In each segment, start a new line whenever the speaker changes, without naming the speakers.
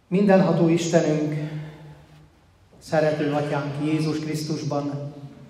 Mindenható Istenünk, szerető Atyánk Jézus Krisztusban,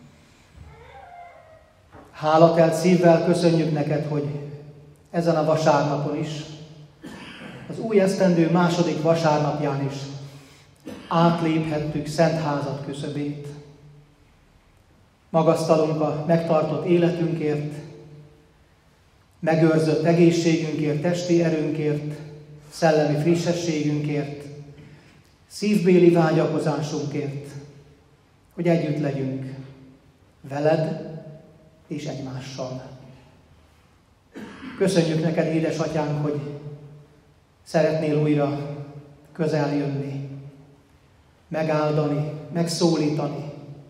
hálatelt szívvel köszönjük neked, hogy ezen a vasárnapon is, az új esztendő második vasárnapján is átléphettük Szent Házad küszöbét. Magasztalunk a megtartott életünkért, megőrzött egészségünkért, testi erőnkért, szellemi frissességünkért, szívbéli vágyakozásunkért, hogy együtt legyünk veled és egymással. Köszönjük neked, édesatyánk, hogy szeretnél újra közel jönni, megáldani, megszólítani.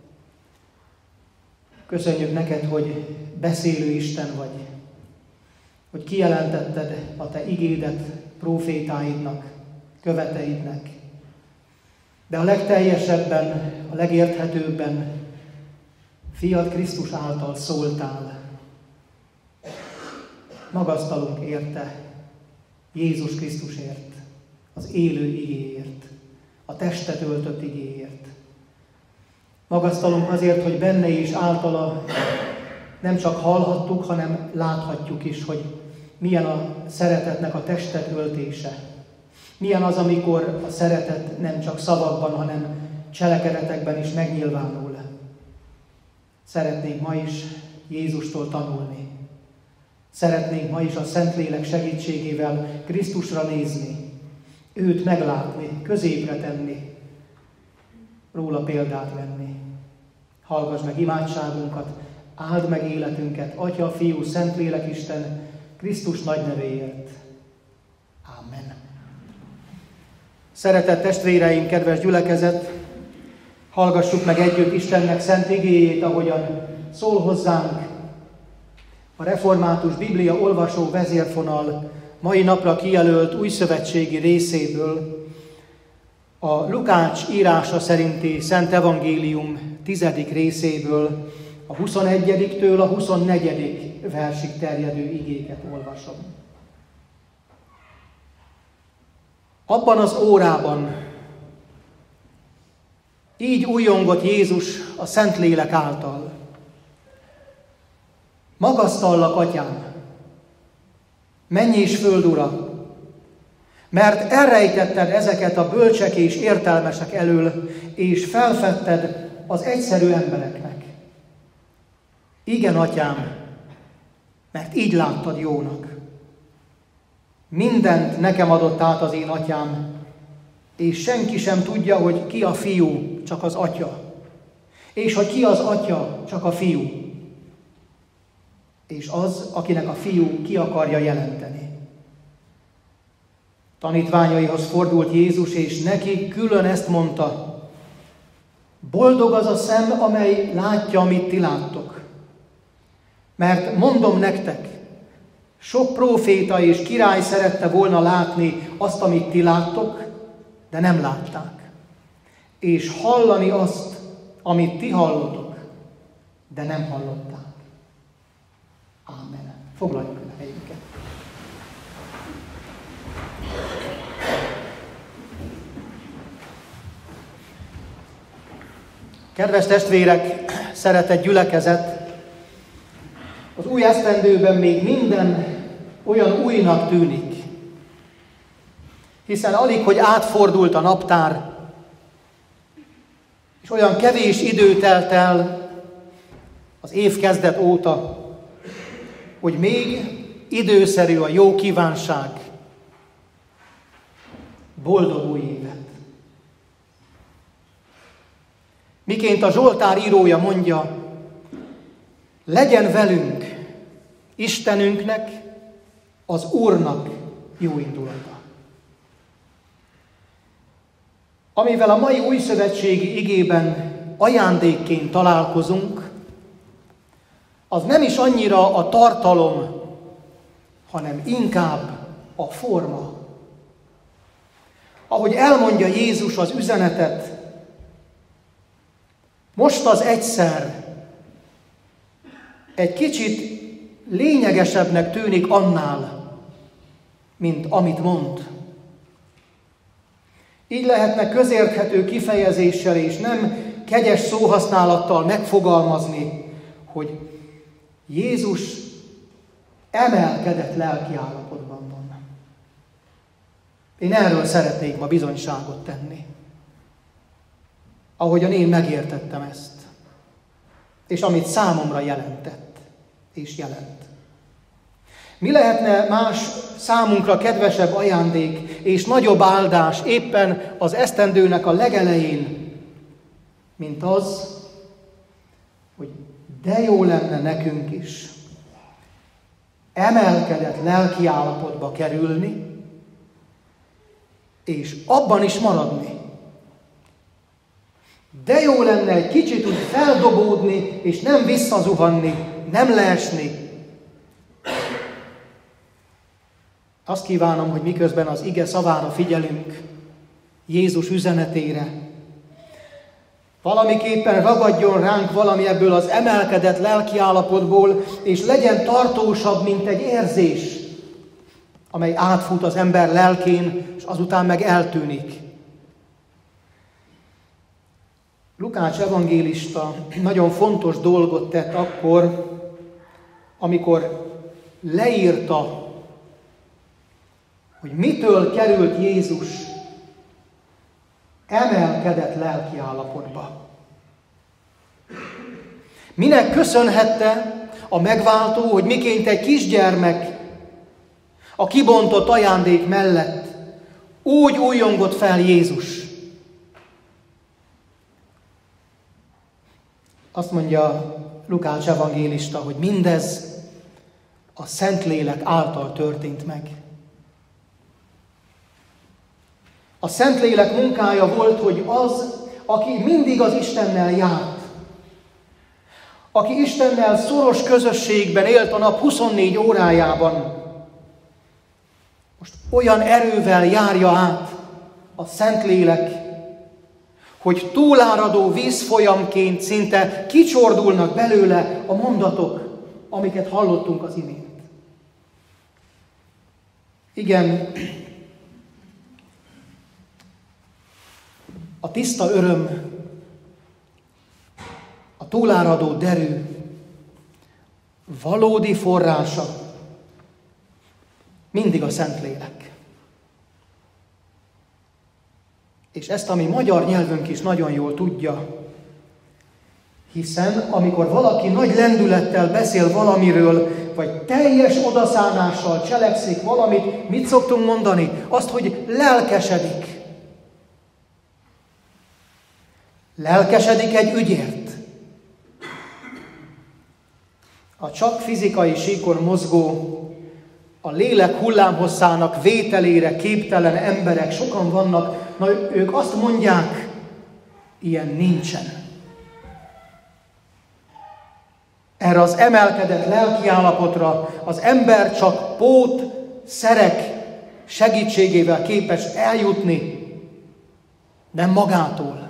Köszönjük neked, hogy beszélő Isten vagy, hogy kijelentetted a te igédet prófétáidnak, követeidnek. De a legteljesebben, a legérthetőbben Fiad Krisztus által szóltál. Magasztalunk érte, Jézus Krisztusért, az élő igéért, a testet öltött igéért. Magasztalunk azért, hogy benne és általa nem csak hallhattuk, hanem láthatjuk is, hogy milyen a szeretetnek a testet öltése. Milyen az, amikor a szeretet nem csak szavakban, hanem cselekedetekben is megnyilvánul. Szeretnénk ma is Jézustól tanulni. Szeretnénk ma is a Szentlélek segítségével Krisztusra nézni, őt meglátni, középre tenni, róla példát venni. Hallgass meg imádságunkat, áld meg életünket, Atya, Fiú, Szentlélek Isten, Krisztus nagy nevéért. Amen. Szeretett testvéreim, kedves gyülekezet, hallgassuk meg együtt Istennek szent igéjét, ahogyan szól hozzánk a református Biblia olvasó vezérfonal mai napra kijelölt újszövetségi részéből, a Lukács írása szerinti Szent Evangélium 10. részéből, a 21-től a 24. versig terjedő igéket olvasom. Abban az órában így újjongott Jézus a Szentlélek által. Magasztallak, Atyám, menny és föld ura, mert elrejtetted ezeket a bölcsek és értelmesek elől, és felfedted az egyszerű embereknek. Igen, Atyám, mert így láttad jónak. Mindent nekem adott át az én Atyám, és senki sem tudja, hogy ki a Fiú, csak az Atya, és hogy ki az Atya, csak a Fiú, és az, akinek a Fiú ki akarja jelenteni. Tanítványaihoz fordult Jézus, és neki külön ezt mondta: boldog az a szem, amely látja, amit ti láttok. Mert mondom nektek, sok próféta és király szerette volna látni azt, amit ti láttok, de nem látták. És hallani azt, amit ti hallotok, de nem hallották. Ámen. Foglaljuk el a helyünket. Kedves testvérek, szeretett gyülekezet, az új esztendőben még minden olyan újnak tűnik, hiszen alig, hogy átfordult a naptár, és olyan kevés idő telt el az év kezdet óta, hogy még időszerű a jó kívánság. Boldog új évet! Miként a Zsoltár írója mondja, legyen velünk, Istenünknek, az Úrnak jó indulata. Amivel a mai újszövetségi igében ajándékként találkozunk, az nem is annyira a tartalom, hanem inkább a forma. Ahogy elmondja Jézus az üzenetet, most az egyszer egy kicsit lényegesebbnek tűnik annál, mint amit mond. Így lehetne közérthető kifejezéssel és nem kegyes szóhasználattal megfogalmazni, hogy Jézus emelkedett lelki állapotban van. Én erről szeretnék ma bizonyságot tenni. Ahogyan én megértettem ezt. És amit számomra jelentett és jelent. Mi lehetne más számunkra kedvesebb ajándék és nagyobb áldás éppen az esztendőnek a legelején, mint az, hogy de jó lenne nekünk is emelkedett lelki állapotba kerülni, és abban is maradni. De jó lenne egy kicsit úgy feldobódni, és nem visszazuhanni, nem leesni. Azt kívánom, hogy miközben az ige szavára figyelünk, Jézus üzenetére, valamiképpen ragadjon ránk valami ebből az emelkedett lelkiállapotból, és legyen tartósabb, mint egy érzés, amely átfut az ember lelkén, és azután meg eltűnik. Lukács evangélista nagyon fontos dolgot tett akkor, amikor leírta, hogy mitől került Jézus emelkedett lelki állapotba. Minek köszönhette a megváltó, hogy miként egy kisgyermek a kibontott ajándék mellett úgy újjongott fel Jézus. Azt mondja Lukács evangélista, hogy mindez a Szentlélek által történt meg. A Szentlélek munkája volt, hogy az, aki mindig az Istennel járt, aki Istennel szoros közösségben élt a nap 24 órájában, most olyan erővel járja át a Szentlélek, hogy túláradó vízfolyamként szinte kicsordulnak belőle a mondatok, amiket hallottunk az imént. Igen, a tiszta öröm, a túláradó derű, valódi forrása mindig a Szentlélek. És ezt a mi magyar nyelvünk is nagyon jól tudja, hiszen amikor valaki nagy lendülettel beszél valamiről, vagy teljes odaszánással cselekszik valamit, mit szoktunk mondani? Azt, hogy lelkesedik. Lelkesedik egy ügyért. A csak fizikai síkon mozgó, a lélek hullámhosszának vételére képtelen emberek sokan vannak, na ők azt mondják, ilyen nincsen. Erre az emelkedett lelkiállapotra az ember csak pót, szerek segítségével képes eljutni, nem magától.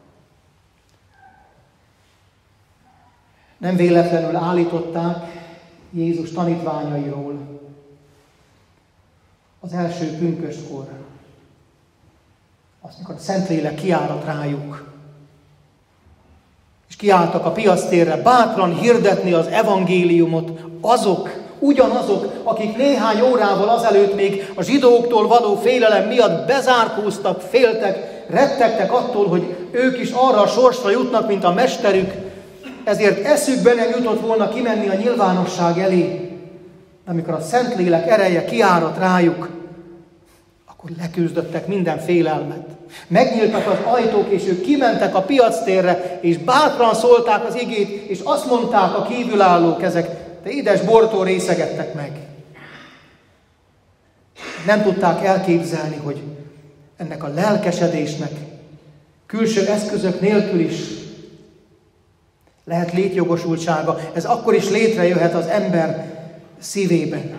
Nem véletlenül állították Jézus tanítványairól az első pünköstkor, azt, mikor a Szentlélek kiárat rájuk, és kiálltak a piactérre bátran hirdetni az evangéliumot ugyanazok, akik néhány órával azelőtt még a zsidóktól való félelem miatt bezárkóztak, féltek, rettegtek attól, hogy ők is arra a sorsra jutnak, mint a mesterük, ezért eszükbe nem jutott volna kimenni a nyilvánosság elé. De amikor a Szentlélek ereje kiárat rájuk, akkor leküzdöttek minden félelmet. Megnyíltak az ajtók, és ők kimentek a piactérre, és bátran szólták az igét, és azt mondták a kívülállók, ezek, de édes bortól részegettek meg. Nem tudták elképzelni, hogy ennek a lelkesedésnek külső eszközök nélkül is lehet létjogosultsága. Ez akkor is létrejöhet az ember szívében.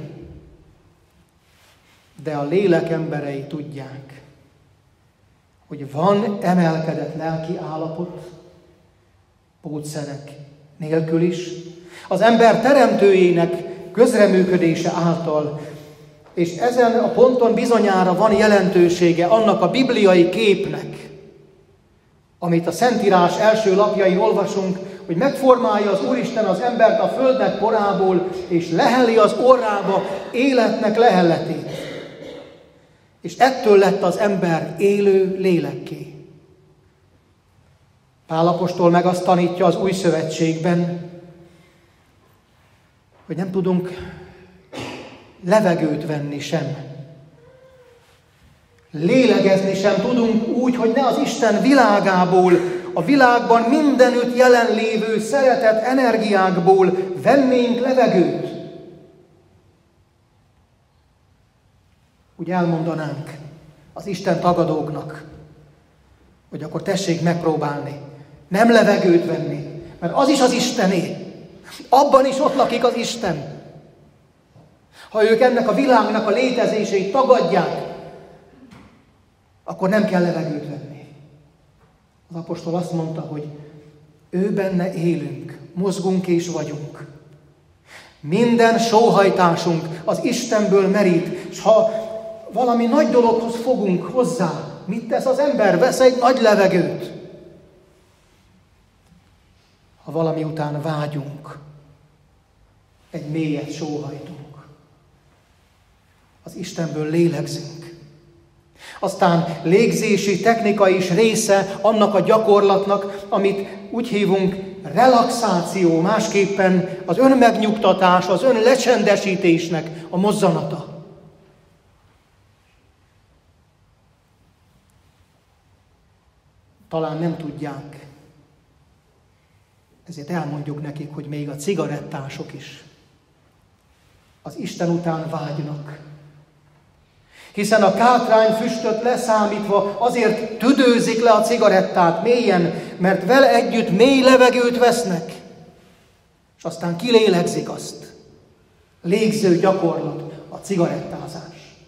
De a lélek emberei tudják, hogy van emelkedett lelki állapot, pótszerek nélkül is, az ember teremtőjének közreműködése által, És ezen a ponton bizonyára van jelentősége annak a bibliai képnek, amit a Szentírás első lapjain olvasunk, hogy megformálja az Úristen az embert a földnek porából, és leheli az orrába életnek lehelletét. És ettől lett az ember élő lélekké. Pál apostol meg azt tanítja az Új Szövetségben, hogy nem tudunk levegőt venni sem. Lélegezni sem tudunk úgy, hogy ne az Isten világából, a világban mindenütt jelenlévő szeretet energiákból vennénk levegőt. Úgy elmondanánk az Isten tagadóknak, hogy akkor tessék megpróbálni, nem levegőt venni, mert az is az Istené. Abban is ott lakik az Isten. Ha ők ennek a világnak a létezését tagadják, akkor nem kell levegőt venni. Az apostol azt mondta, hogy ő benne élünk, mozgunk és vagyunk. Minden sóhajtásunk az Istenből merít, és ha valami nagy dologhoz fogunk hozzá, mit tesz az ember? Vesz egy nagy levegőt. Ha valami után vágyunk, egy mélyet sóhajtunk. Az Istenből lélegzünk. Aztán légzési technika is része annak a gyakorlatnak, amit úgy hívunk relaxáció, másképpen az önmegnyugtatás, az önlecsendesítésnek a mozzanata. Talán nem tudják, ezért elmondjuk nekik, hogy még a cigarettások is az Isten után vágynak. Hiszen a kátrányfüstöt leszámítva azért tüdőzik le a cigarettát mélyen, mert vele együtt mély levegőt vesznek, és aztán kilélegzik azt. Légző gyakorlat a cigarettázás.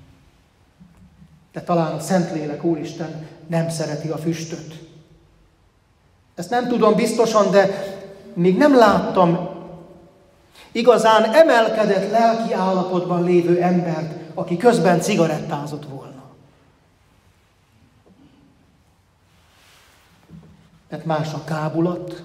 De talán a Szentlélek Úristen nem szereti a füstöt. Ezt nem tudom biztosan, de még nem láttam igazán emelkedett lelki állapotban lévő embert, aki közben cigarettázott volna. Mert más a kábulat,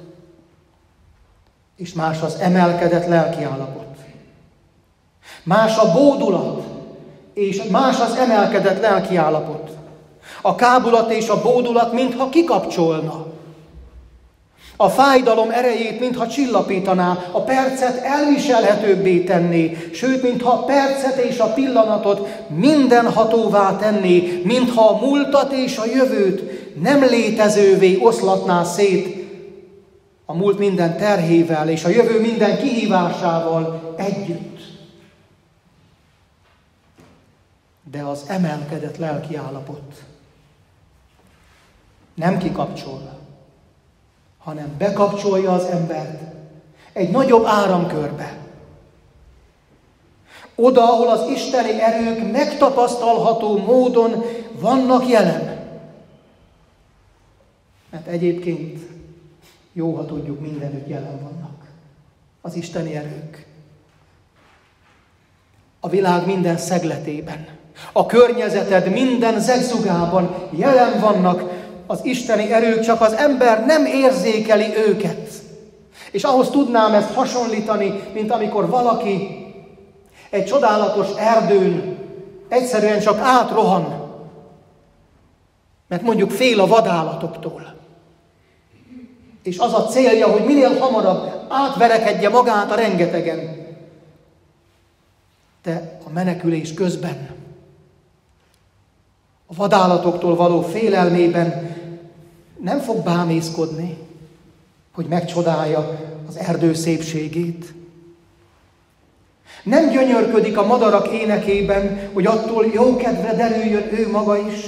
és más az emelkedett lelki állapot. Más a bódulat, és más az emelkedett lelki állapot. A kábulat és a bódulat mintha kikapcsolna. A fájdalom erejét, mintha csillapítaná, a percet elviselhetőbbé tenné, sőt, mintha a percet és a pillanatot mindenhatóvá tenné, mintha a múltat és a jövőt nem létezővé oszlatná szét a múlt minden terhével és a jövő minden kihívásával együtt. De az emelkedett lelki állapot nem kikapcsol, hanem bekapcsolja az embert egy nagyobb áramkörbe. Oda, ahol az isteni erők megtapasztalható módon vannak jelen. Mert egyébként jó, ha tudjuk, mindenütt jelen vannak az isteni erők. A világ minden szegletében, a környezeted minden zegzugában jelen vannak az isteni erők, csak az ember nem érzékeli őket. És ahhoz tudnám ezt hasonlítani, mint amikor valaki egy csodálatos erdőn egyszerűen csak átrohan, mert mondjuk fél a vadállatoktól. És az a célja, hogy minél hamarabb átverekedje magát a rengetegen. De a menekülés közben, a vadállatoktól való félelmében nem fog bámészkodni, hogy megcsodálja az erdő szépségét. Nem gyönyörködik a madarak énekében, hogy attól jókedvre derüljön ő maga is.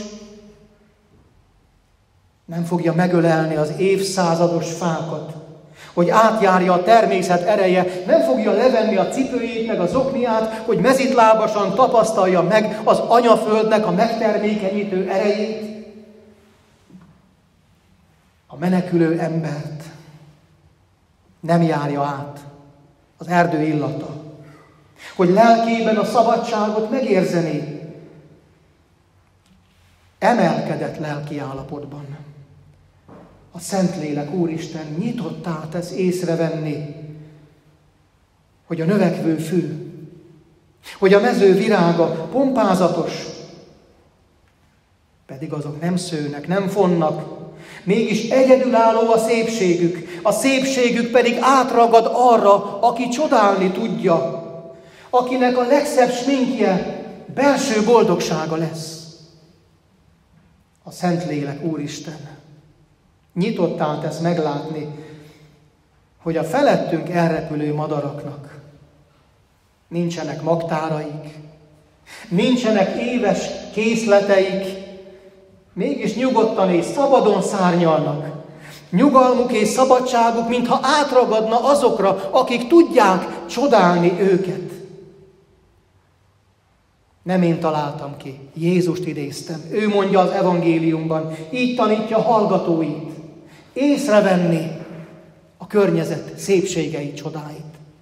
Nem fogja megölelni az évszázados fákat, hogy átjárja a természet ereje, nem fogja levenni a cipőjét meg a zokniát, hogy mezitlábasan tapasztalja meg az anyaföldnek a megtermékenyítő erejét. A menekülő embert nem járja át az erdő illata. hogy lelkében a szabadságot megérzené. Emelkedett lelki állapotban. A Szentlélek Úristen nyitottá tesz észrevenni, hogy a növekvő fű, hogy a mező virága pompázatos, pedig azok nem szőnek, nem fonnak, mégis egyedülálló a szépségük, a szépségük pedig átragad arra, aki csodálni tudja, akinek a legszebb sminkje belső boldogsága lesz. A Szentlélek Úristen nyitottá tesz meglátni, hogy a felettünk elrepülő madaraknak nincsenek magtáraik, nincsenek éves készleteik, mégis nyugodtan és szabadon szárnyalnak. Nyugalmuk és szabadságuk, mintha átragadna azokra, akik tudják csodálni őket. Nem én találtam ki, Jézust idéztem. Ő mondja az evangéliumban, így tanítja hallgatóit, észrevenni a környezet szépségeit, csodáit.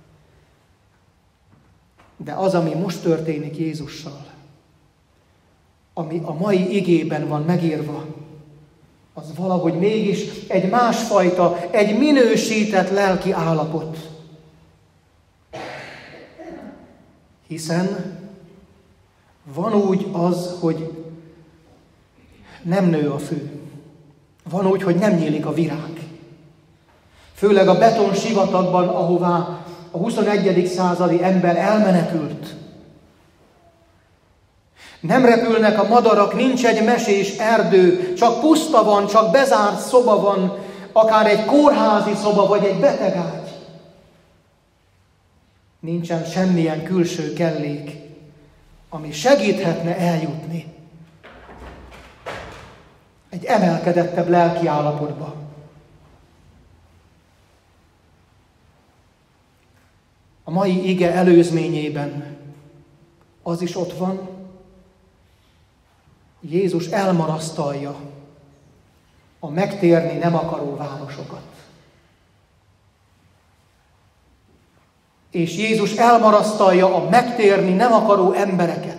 De az, ami most történik Jézussal, ami a mai igében van megírva, az valahogy mégis egy másfajta, egy minősített lelki állapot. Hiszen van úgy az, hogy nem nő a fű. Van úgy, hogy nem nyílik a virág. Főleg a beton sivatagban, ahová a 21. századi ember elmenekült. Nem repülnek a madarak, nincs egy mesés erdő, csak puszta van, csak bezárt szoba van, akár egy kórházi szoba, vagy egy betegágy. Nincsen semmilyen külső kellék, ami segíthetne eljutni egy emelkedettebb lelki állapotba. A mai ige előzményében az is ott van, Jézus elmarasztalja a megtérni nem akaró városokat. És Jézus elmarasztalja a megtérni nem akaró embereket.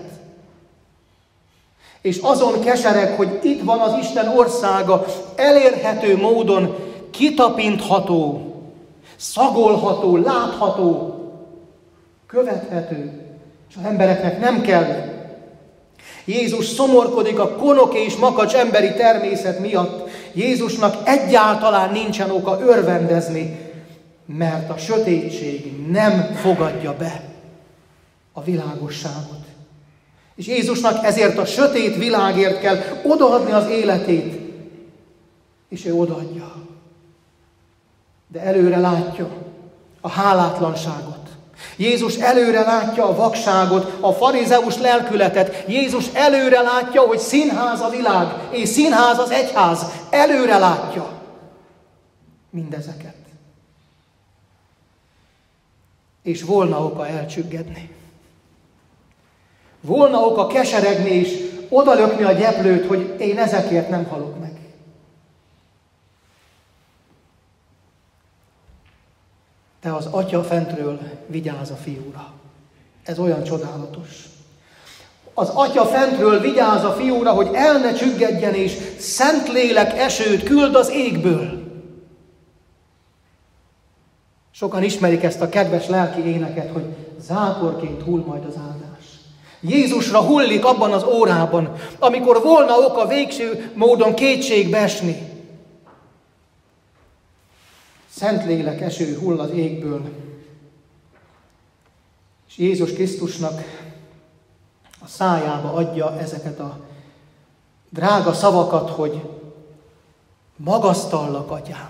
És azon kesereg, hogy itt van az Isten országa, elérhető módon kitapintható, szagolható, látható, követhető, és az embereknek nem kell. Jézus szomorkodik a konok és makacs emberi természet miatt. Jézusnak egyáltalán nincsen oka örvendezni, mert a sötétség nem fogadja be a világosságot. És Jézusnak ezért a sötét világért kell odaadni az életét, és ő odaadja. De előre látja a hálátlanságot. Jézus előre látja a vakságot, a farizeus lelkületet. Jézus előre látja, hogy színház a világ, és színház az egyház. Előre látja mindezeket. És volna oka elcsüggedni. Volna oka keseregni és odalökni a gyeplőt, hogy én ezekért nem halok meg. De az Atya fentről vigyáz a Fiúra. Ez olyan csodálatos. Az Atya fentről vigyáz a Fiúra, hogy el ne csüggedjen, és Szentlélek esőt küld az égből. Sokan ismerik ezt a kedves lelki éneket, hogy záporként hull majd az áldás. Jézusra hullik abban az órában, amikor volna oka végső módon kétségbe esni. Szentlélek eső hull az égből. És Jézus Krisztusnak a szájába adja ezeket a drága szavakat, hogy magasztallak, Atyám.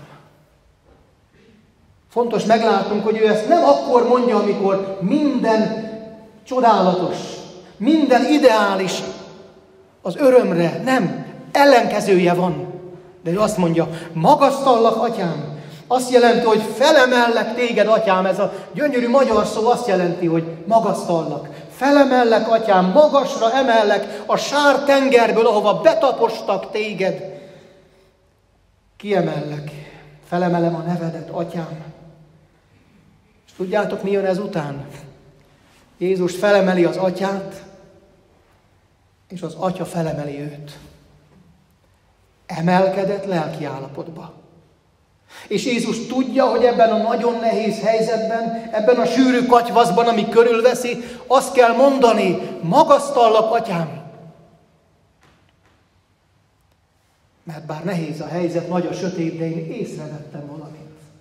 Fontos meglátnunk, hogy ő ezt nem akkor mondja, amikor minden csodálatos, minden ideális az örömre, nem, ellenkezője van. De ő azt mondja, magasztallak, Atyám. Azt jelenti, hogy felemellek téged, Atyám. Ez a gyönyörű magyar szó azt jelenti, hogy magasztallak. Felemellek, Atyám, magasra emellek a sár tengerből, ahova betapostak téged. Kiemellek, felemelem a nevedet, Atyám. És tudjátok, mi jön ezután? Jézus felemeli az atyát, és az atya felemeli őt. Emelkedett lelki állapotba. És Jézus tudja, hogy ebben a nagyon nehéz helyzetben, ebben a sűrű katyvaszban, ami körülveszi, azt kell mondani, magasztallak, atyám. Mert bár nehéz a helyzet, nagy a sötét, de én észrevettem valamit.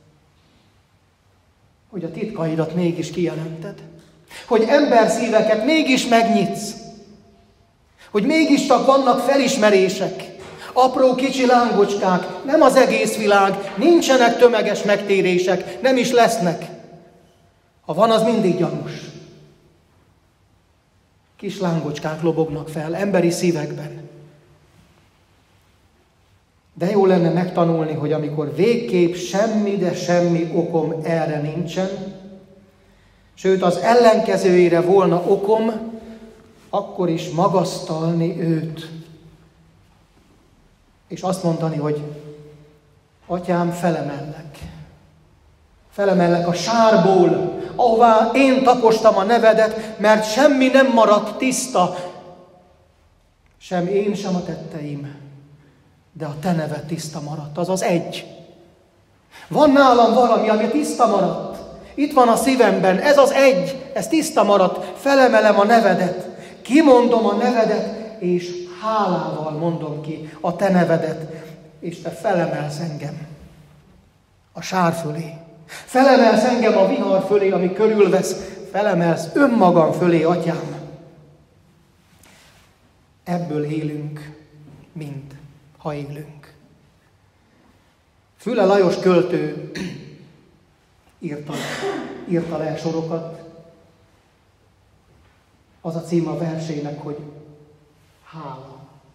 Hogy a titkaidat mégis kijelented. Hogy emberszíveket mégis megnyitsz. Hogy mégiscsak vannak felismerések. Apró kicsi lángocskák, nem az egész világ, nincsenek tömeges megtérések, nem is lesznek. Ha van, az mindig gyanús. Kis lángocskák lobognak fel emberi szívekben. De jó lenne megtanulni, hogy amikor végképp semmi, de semmi okom erre nincsen, sőt az ellenkezőjére volna okom, akkor is magasztalni őt. És azt mondani, hogy atyám, felemellek. Felemellek a sárból, ahová én tapostam a nevedet, mert semmi nem maradt tiszta, sem én, sem a tetteim, de a te neved tiszta maradt, azaz egy. Van nálam valami, ami tiszta maradt. Itt van a szívemben, ez az egy, ez tiszta maradt, felemelem a nevedet, kimondom a nevedet, és hálával mondom ki a te nevedet, és te felemelsz engem a sár fölé. Felemelsz engem a vihar fölé, ami körülvesz, felemelsz önmagam fölé, atyám. Ebből élünk mind, ha élünk. Füle Lajos költő írta le sorokat. Az a cím a versének, hogy hála.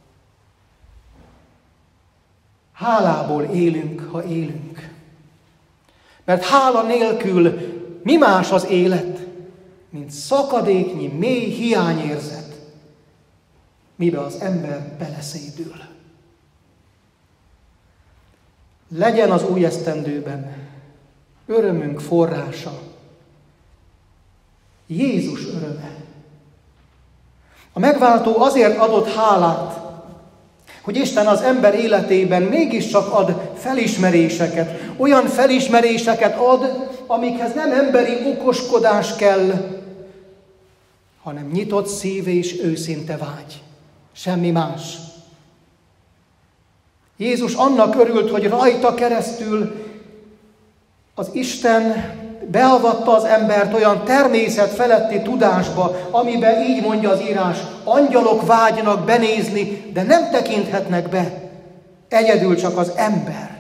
Hálából élünk, ha élünk. Mert hála nélkül mi más az élet, mint szakadéknyi, mély hiányérzet, mibe az ember beleszédül. Legyen az új esztendőben örömünk forrása Jézus öröme. A megváltó azért adott hálát, hogy Isten az ember életében mégiscsak ad felismeréseket. Olyan felismeréseket ad, amikhez nem emberi okoskodás kell, hanem nyitott szív és őszinte vágy. Semmi más. Jézus annak örült, hogy rajta keresztül az Isten beavatta az embert olyan természet feletti tudásba, amiben így mondja az írás, angyalok vágynak benézni, de nem tekinthetnek be. Egyedül csak az ember.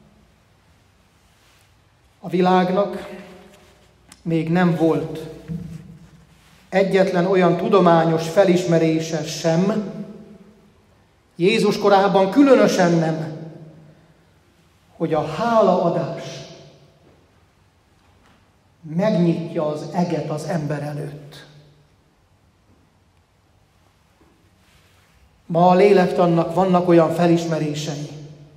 A világnak még nem volt egyetlen olyan tudományos felismerése sem, Jézus korában különösen nem, hogy a hálaadás megnyitja az eget az ember előtt. Ma a lélektannak vannak olyan felismerései,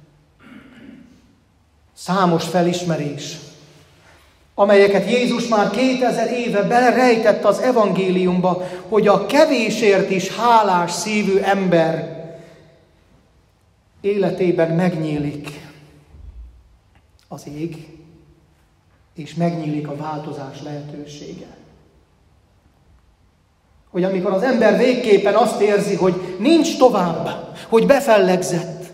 számos felismerés, amelyeket Jézus már 2000 éve belerejtett az evangéliumba, hogy a kevésért is hálás szívű ember életében megnyílik az ég, és megnyílik a változás lehetősége. Hogy amikor az ember végképpen azt érzi, hogy nincs tovább, hogy befellegzett,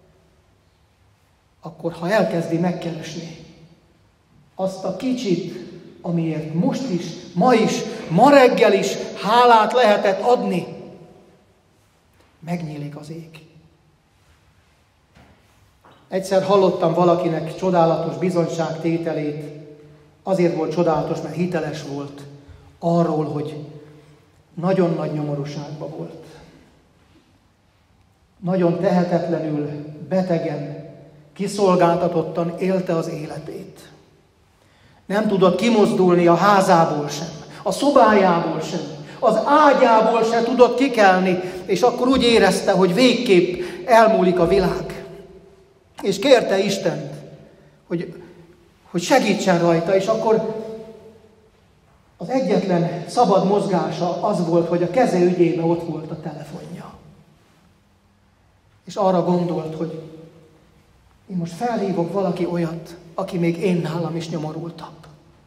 akkor ha elkezdi megkeresni azt a kicsit, amiért most is, ma reggel is hálát lehetett adni, megnyílik az ég. Egyszer hallottam valakinek csodálatos bizonyságtételét, azért volt csodálatos, mert hiteles volt, arról, hogy nagyon nagy nyomorúságban volt. Nagyon tehetetlenül, betegen, kiszolgáltatottan élte az életét. Nem tudott kimozdulni a házából sem, a szobájából sem, az ágyából sem tudott kikelni, és akkor úgy érezte, hogy végképp elmúlik a világ. És kérte Istent, hogy segítsen rajta, és akkor Az egyetlen szabad mozgása az volt, hogy a keze ügyében ott volt a telefonja. És arra gondolt, hogy én most felhívok valaki olyat, aki még én nálam is nyomorultabb.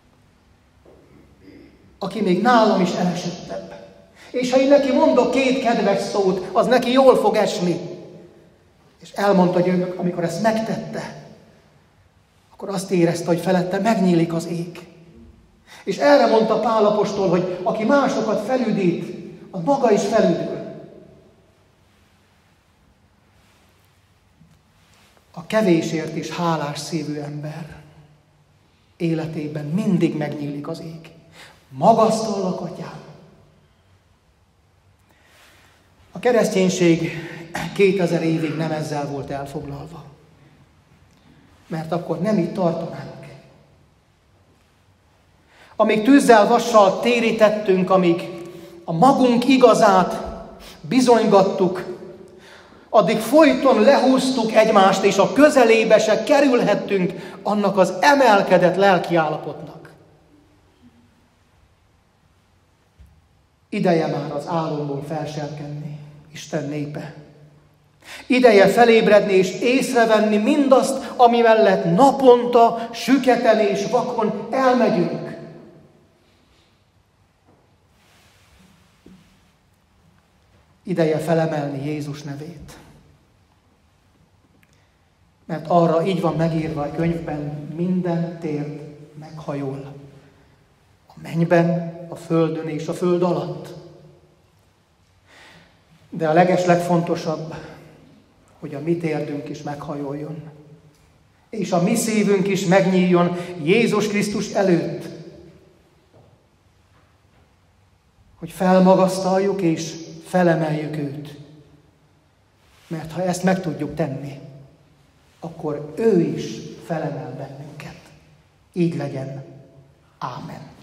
Aki még nálam is elesettebb. És ha én neki mondok 2 kedves szót, az neki jól fog esni. És elmondta, hogy amikor ezt megtette, akkor azt érezte, hogy felette megnyílik az ég. És erre mondta Pál apostol, hogy aki másokat felüdít, az maga is felüdül. A kevésért is hálás szívű ember életében mindig megnyílik az ég. Magasztallak, Atyám! A kereszténység 2000 évig nem ezzel volt elfoglalva. Mert akkor nem itt tartanánk. Amíg tűzzel, vassal térítettünk, amíg a magunk igazát bizonygattuk, addig folyton lehúztuk egymást, és a közelébe se kerülhettünk annak az emelkedett lelkiállapotnak. Ideje már az álomból felselkenni, Isten népe. Ideje felébredni és észrevenni mindazt, ami mellett naponta, süketen és vakon elmegyünk. Ideje felemelni Jézus nevét. Mert arra így van megírva a könyvben, minden térd meghajol. A mennyben, a földön és a föld alatt. De a legeslegfontosabb, hogy a mi térdünk is meghajoljon. És a mi szívünk is megnyíljon Jézus Krisztus előtt. Hogy felmagasztaljuk és felemeljük őt. Mert ha ezt meg tudjuk tenni, akkor ő is felemel bennünket. Így legyen. Ámen.